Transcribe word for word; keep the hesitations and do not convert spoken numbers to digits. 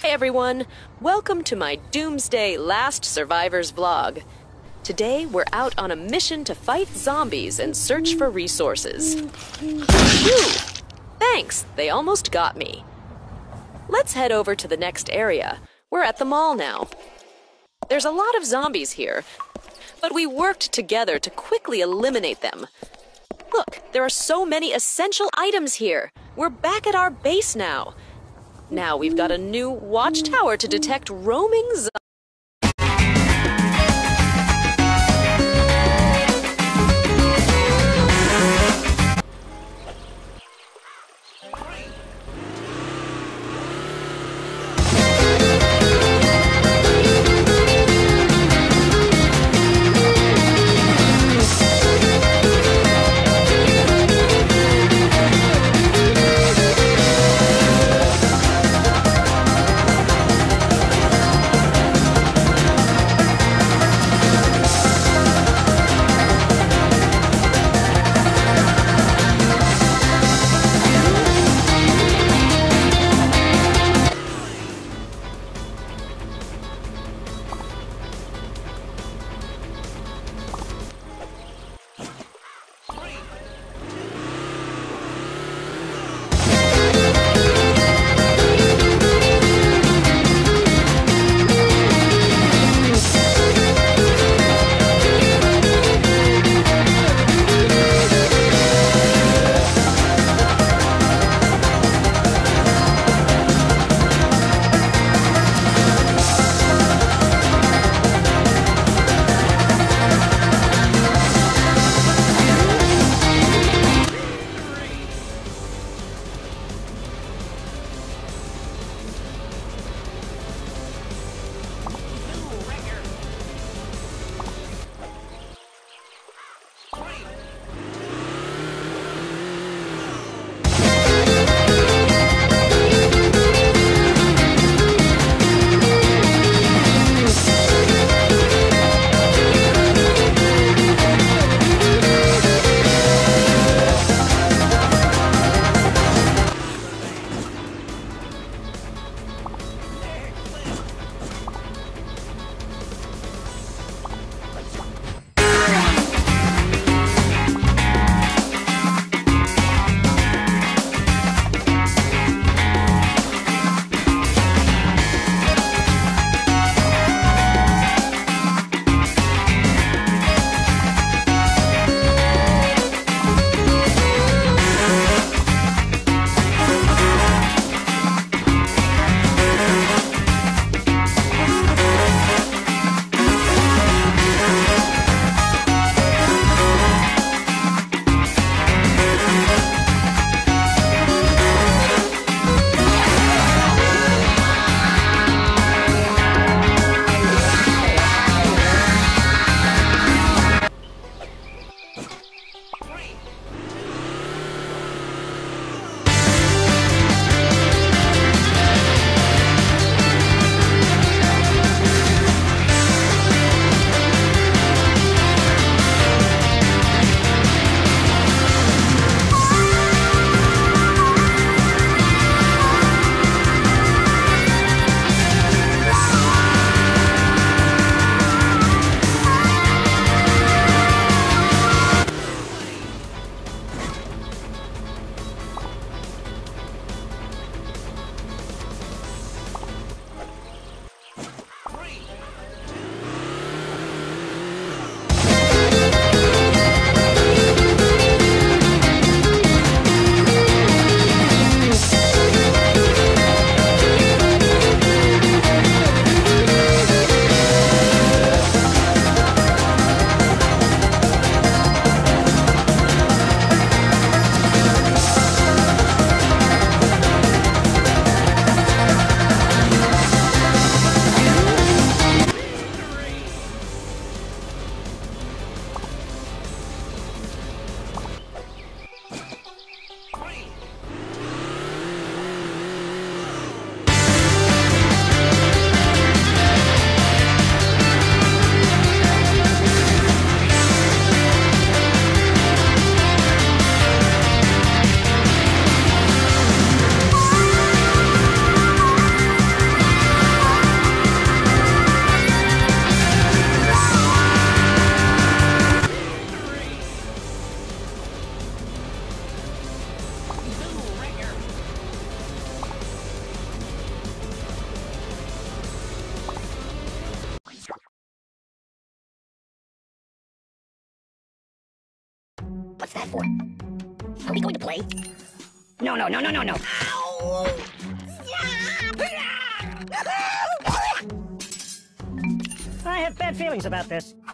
Hi everyone! Welcome to my Doomsday Last Survivors vlog. Today we're out on a mission to fight zombies and search for resources. Phew! Thanks, they almost got me. Let's head over to the next area. We're at the mall now. There's a lot of zombies here, but we worked together to quickly eliminate them. Look, there are so many essential items here. We're back at our base now. Now we've got a new watchtower to detect roaming zombies. What's that for? Are we going to play? No, no, no, no, no, no. Ow! I have bad feelings about this.